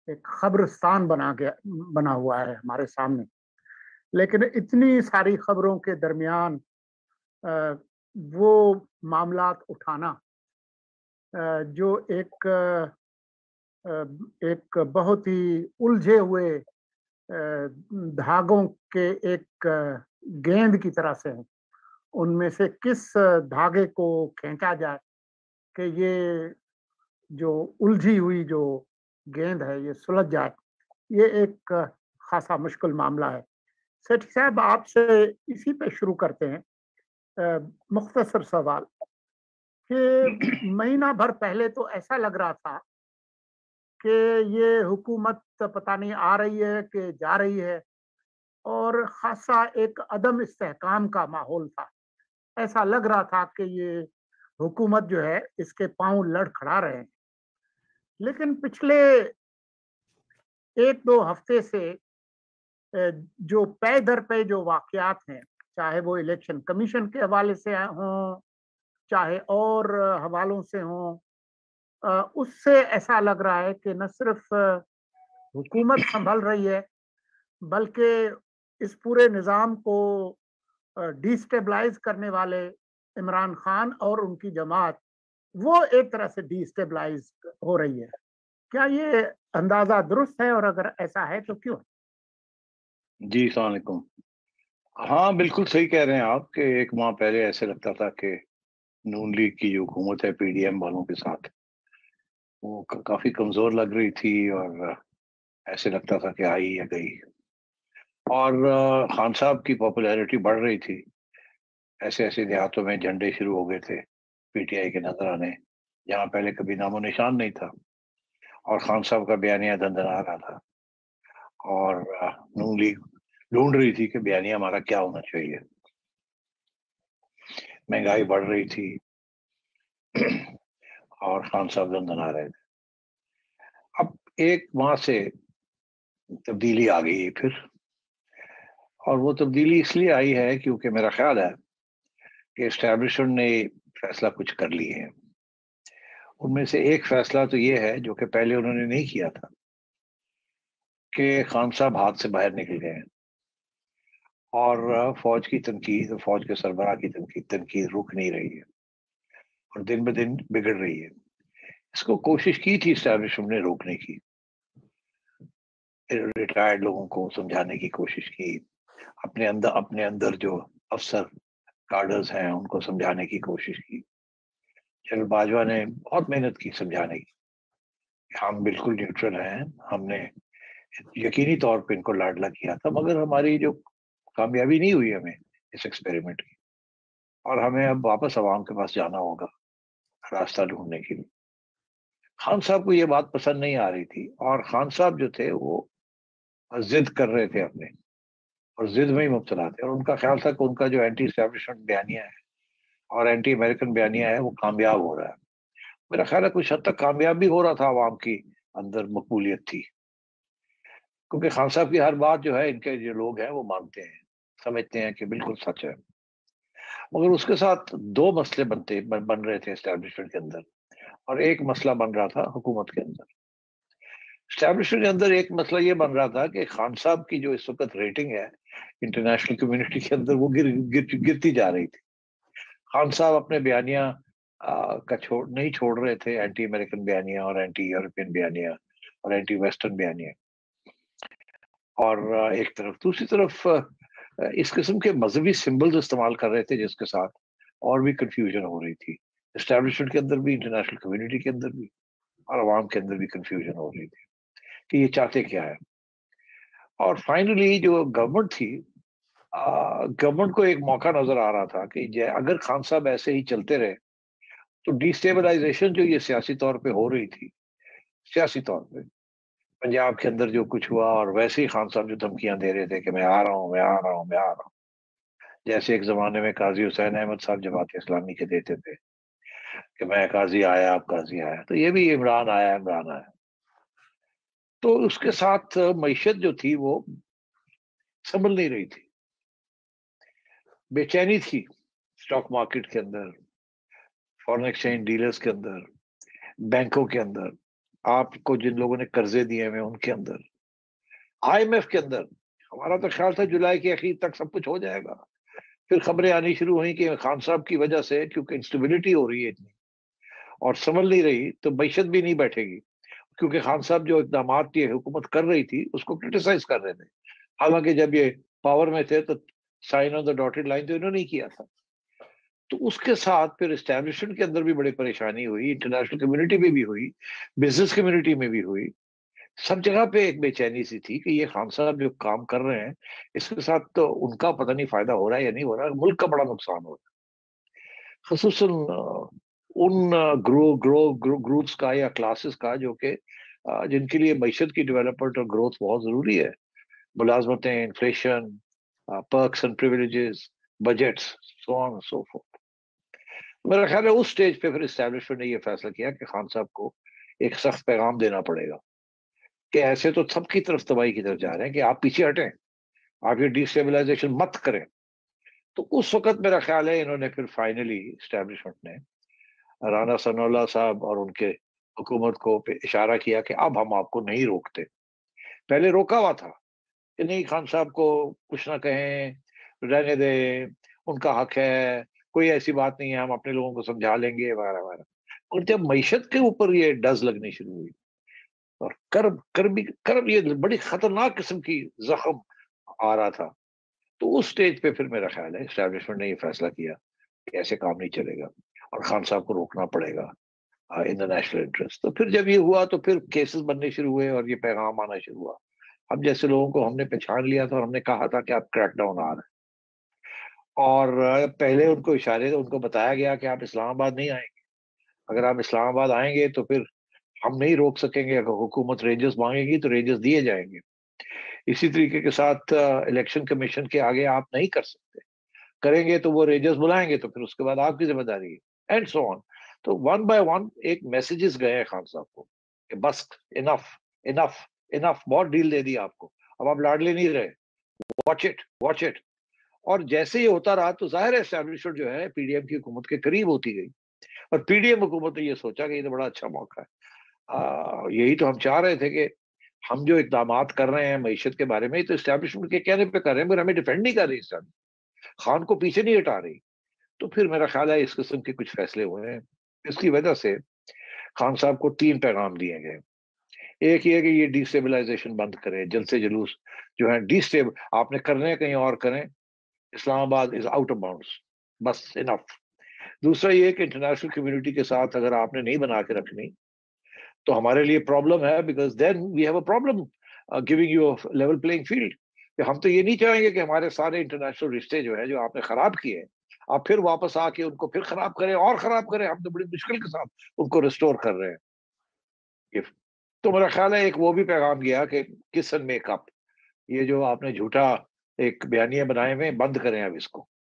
ایک خبرستان بنا ہوا ہے ہمارے سامنے. لیکن اتنی ساری خبروں کے درمیان وہ معاملات اٹھانا جو ایک بہت ہی الجھے ہوئے دھاگوں کے ایک گیند کی طرح سے ہیں. ان میں سے کس دھاگے کو کھینچا جائے کہ یہ جو الجھی ہوئی جو گیند ہے یہ سلجھ جائے، یہ ایک خاصا مشکل معاملہ ہے. سیٹھی صاحب، آپ سے اسی پہ شروع کرتے ہیں. مختصر سوال کہ مہینہ بھر پہلے تو ایسا لگ رہا تھا کہ یہ حکومت پتہ نہیں آ رہی ہے کہ جا رہی ہے، اور خاصا ایک عدم استحکام کا ماحول تھا. ایسا لگ رہا تھا کہ یہ حکومت جو ہے اس کے پاؤں لڑکھڑا رہے ہیں. لیکن پچھلے ایک دو ہفتے سے جو پے در پے جو واقعات ہیں، چاہے وہ الیکشن کمیشن کے حوالے سے ہوں، چاہے اور حوالوں سے ہوں، اس سے ایسا لگ رہا ہے کہ نہ صرف حکومت سنبھل رہی ہے بلکہ اس پورے نظام کو ڈیسٹیبلائز کرنے والے عمران خان اور ان کی جماعت وہ ایک طرح سے ڈیسٹیبلائز ہو رہی ہے. کیا یہ اندازہ درست ہے، اور اگر ایسا ہے تو کیوں؟ جی السلام علیکم. ہاں بالکل صحیح کہہ رہے ہیں آپ کہ ایک ماہ پہلے ایسے لگتا تھا کہ نون لیگ کی جو حکومت ہے پی ڈی ایم والوں کے ساتھ وہ کافی کمزور لگ رہی تھی، اور ایسے لگتا تھا کہ آئی یا گئی. اور خان صاحب کی پاپولیرٹی بڑھ رہی تھی. ایسے ایسے دیہاتوں میں جھنڈے شروع ہو گئے تھے پی ٹی آئی کے نظر آنے، جہاں پہلے کبھی نام و نشان نہیں تھا. اور خان صاحب کا بیانیہ دندنا رہا تھا، اور نون لیگ ڈھونڈ رہی تھی کہ بیانیہ ہمارا کیا ہونا چاہیے. مہنگائی بڑھ رہی تھی اور خان صاحب دندنا رہے تھے. اب ایک ماہ سے تبدیلی آ گئی پھر، اور وہ تبدیلی اس لیے آئی ہے کیونکہ میرا خیال ہے کہ اسٹیبلشمنٹ نے فیصلہ کچھ کر لی ہے. ان میں سے ایک فیصلہ تو یہ ہے جو کہ پہلے انہوں نے نہیں کیا تھا، کہ خان صاحب ہاتھ سے باہر نکل گئے ہیں، اور فوج کی تنقید، فوج کے سربراہ کی تنقید رک نہیں رہی ہے اور دن بدن بگڑ رہی ہے. اس کو کوشش کی تھی اسٹیبلشمنٹ نے روکنے کی، ریٹائرڈ لوگوں کو سمجھانے کی کوشش کی، اپنے اندر جو افسر کارڈرز ہیں ان کو سمجھانے کی کوشش کی. جنرل باجوہ نے بہت محنت کی سمجھانے کی کہ ہم بالکل نیوٹرل ہیں، ہم نے یقینی طور پہ ان کو لاڈلا کیا تھا، مگر ہماری جو کامیابی نہیں ہوئی ہمیں اس ایکسپیریمنٹ کی، اور ہمیں اب واپس عوام کے پاس جانا ہوگا راستہ ڈھونڈنے کے لیے. خان صاحب کو یہ بات پسند نہیں آ رہی تھی، اور خان صاحب جو تھے وہ ضد کر رہے تھے اپنے، اور ضد میں ہی مبتلا تھے. اور ان کا خیال تھا کہ ان کا جو اینٹی اسٹیبلشمنٹ بیانیہ ہے اور اینٹی امریکن بیانیہ ہے وہ کامیاب ہو رہا ہے. میرا خیال ہے کچھ حد تک کامیاب بھی ہو رہا تھا، عوام کی اندر مقبولیت تھی، کیونکہ خان صاحب کی ہر بات جو ہے ان کے جو لوگ ہیں وہ مانتے ہیں، سمجھتے ہیں کہ بالکل سچ ہے. مگر اس کے ساتھ دو مسئلے بن رہے تھے اسٹیبلشمنٹ کے اندر، اور ایک مسئلہ بن رہا تھا حکومت کے اندر. اسٹیبلشمنٹ کے اندر ایک مسئلہ یہ بن رہا تھا کہ خان صاحب کی جو اس وقت ریٹنگ ہے انٹرنیشنل کمیونٹی کے اندر وہ گرتی جا رہی تھی. خان صاحب اپنے بیانیہ کا نہیں چھوڑ رہے تھے، اینٹی امریکن بیانیہ اور اینٹی یورپین بیانیہ اور اینٹی ویسٹرن بیانیہ. اور ایک طرف دوسری طرف اس قسم کے مذہبی سمبلز استعمال کر رہے تھے جس کے ساتھ اور بھی کنفیوژن ہو رہی تھی اسٹیبلشمنٹ کے اندر بھی، انٹرنیشنل کمیونٹی کے اندر بھی، اور عوام کے اندر بھی کنفیوژن ہو رہی تھی کہ یہ چاہتے کیا ہے. اور فائنلی جو گورنمنٹ تھی، گورنمنٹ کو ایک موقع نظر آ رہا تھا کہ اگر خان صاحب ایسے ہی چلتے رہے تو ڈیسٹیبلائزیشن جو یہ سیاسی طور پہ ہو رہی تھی، سیاسی طور پہ پنجاب کے اندر جو کچھ ہوا، اور ویسے ہی خان صاحب جو دھمکیاں دے رہے تھے کہ میں آ رہا ہوں، میں آ رہا ہوں، میں آ رہا ہوں، جیسے ایک زمانے میں قاضی حسین احمد صاحب جماعت اسلامی کے دیتے تھے کہ میں قاضی آیا، اب قاضی آیا، تو یہ بھی عمران آیا، عمران آیا. تو اس کے ساتھ معیشت جو تھی وہ سنبھل نہیں رہی تھی، بے چینی تھی اسٹاک مارکیٹ کے اندر، فارن ایکسچینج ڈیلرز کے اندر، بینکوں کے اندر. آپ کو جن لوگوں نے قرضے دیے ہوئے ان کے اندر، IMF کے اندر. ہمارا تو خیال تھا جولائی کے اخیر تک سب کچھ ہو جائے گا. پھر خبریں آنی شروع ہوئی کہ خان صاحب کی وجہ سے، کیونکہ انسٹیبلٹی ہو رہی ہے اتنی اور سنبھل نہیں رہی، تو معیشت بھی نہیں بیٹھے گی. کیونکہ خان صاحب جو اقدامات یہ حکومت کر رہی تھی اس کو کرٹیسائز کر رہے تھے، حالانکہ جب یہ پاور میں تھے تو sign on the dotted line تو انہوں نے کیا تھا. تو اس کے ساتھ پھر اسٹیبلشمنٹ کے اندر بھی بڑی پریشانی ہوئی، انٹرنیشنل کمیونٹی میں بھی ہوئی، بزنس کمیونٹی میں بھی ہوئی. سب جگہ پہ ایک بے چینی سی تھی کہ یہ خان صاحب جو کام کر رہے ہیں اس کے ساتھ تو ان کا پتہ نہیں فائدہ ہو رہا ہے یا نہیں ہو رہا ہے، ملک کا بڑا نقصان ہو رہا ہے. خصوصاً ان گروپس کا یا کلاسز کا جو کہ جن کے لیے معیشت کی ڈیولپمنٹ اور گروتھ بہت ضروری ہے. ملازمتیں، inflation, perks and privileges, budgets, so on so forth. میرا خیال ہے اس سٹیج پہ پھر اسٹیبلشمنٹ نے یہ فیصلہ کیا کہ خان صاحب کو ایک سخت پیغام دینا پڑے گا کہ ایسے تو سب کی طرف تباہی کی طرف جا رہے ہیں کہ آپ پیچھے ہٹیں، آپ یہ ڈی اسٹیبلائزیشن مت کریں. تو اس وقت میرا خیال ہے انہوں نے پھر فائنلی اسٹیبلشمنٹ نے رانا ثناء اللہ صاحب اور ان کے حکومت کو اشارہ کیا کہ اب ہم آپ کو نہیں روکتے. پہلے روکا ہوا تھا کہ نہیں خان صاحب کو کچھ نہ کہیں، رہنے دیں، ان کا حق ہے، کوئی ایسی بات نہیں ہے، ہم اپنے لوگوں کو سمجھا لیں گے وغیرہ وغیرہ. اور جب معیشت کے اوپر یہ ڈز لگنی شروع ہوئی اور کرب یہ بڑی خطرناک قسم کی زخم آ رہا تھا، تو اس سٹیج پہ پھر میرا خیال ہے اسٹیبلشمنٹ نے یہ فیصلہ کیا کہ ایسے کام نہیں چلے گا اور خان صاحب کو روکنا پڑے گا ان دا نیشنل انٹرسٹ. تو پھر جب یہ ہوا تو پھر کیسز بننے شروع ہوئے اور یہ پیغام آنا شروع ہوا. ہم جیسے لوگوں کو ہم نے پہچان لیا تھا اور ہم نے کہا تھا کہ آپ کریک ڈاؤن آ رہے ہیں، اور پہلے ان کو اشارے ان کو بتایا گیا کہ آپ اسلام آباد نہیں آئیں گے. اگر آپ اسلام آباد آئیں گے تو پھر ہم نہیں روک سکیں گے، اگر حکومت رینجز مانگے گی تو رینجز دیے جائیں گے. اسی طریقے کے ساتھ الیکشن کمیشن کے آگے آپ نہیں کر سکتے، کریں گے تو وہ رینجز بلائیں گے تو پھر اس کے بعد آپ کی ذمہ داری ہے، اینڈ سو آن. تو ون بائی ون ایک میسیجز گئے ہیں خان صاحب کو کہ بس، انف، انف، انف، بہت ڈیل دے دی آپ کو، اب آپ لاڈلے نہیں رہے، واچ اٹ، واچ اٹ. اور جیسے یہ ہوتا رہا تو ظاہر ہے اسٹیبلشمنٹ جو ہے پی ڈی ایم کی حکومت کے قریب ہوتی گئی، اور پی ڈی ایم حکومت نے یہ سوچا کہ یہ تو بڑا اچھا موقع ہے. یہی تو ہم چاہ رہے تھے کہ ہم جو اقدامات کر رہے ہیں معیشت کے بارے میں تو اسٹیبلشمنٹ کے کہنے پہ کر رہے ہیں، مگر ہمیں ڈیفینڈ نہیں کر رہی خان کو پیچھے نہیں ہٹا رہی. تو پھر میرا خیال ہے اس قسم کے کچھ فیصلے ہوئے ہیں. اس کی وجہ سے خان صاحب کو 3 پیغام دیے گئے. ایک یہ کہ یہ ڈی اسٹیبلائزیشن بند کریں، جلد سے جلوس جو ہے آپ نے کرنے کہیں اور کریں، اسلام آباد از آؤٹ آف باؤنڈس، بس انف. دوسرا یہ کہ انٹرنیشنل کمیونٹی کے ساتھ اگر آپ نے نہیں بنا کے رکھنی تو ہمارے لیے پرابلم ہے، because then we have a problem giving you level playing field. ہم تو یہ نہیں چاہیں گے کہ ہمارے سارے انٹرنیشنل رشتے جو ہے جو آپ نے خراب کیے ہیں آپ پھر واپس آ کے ان کو پھر خراب کریں اور خراب کریں. ہم تو بڑی مشکل کے ساتھ ان کو ریسٹور کر رہے ہیں. تو میرا خیال ہے ایک وہ بھی پیغام گیا کہ کس اینڈ میک اپ، یہ جو آپ نے جھوٹا ایک بیانیے بنائے ہوئے بند کریں اب اس کو.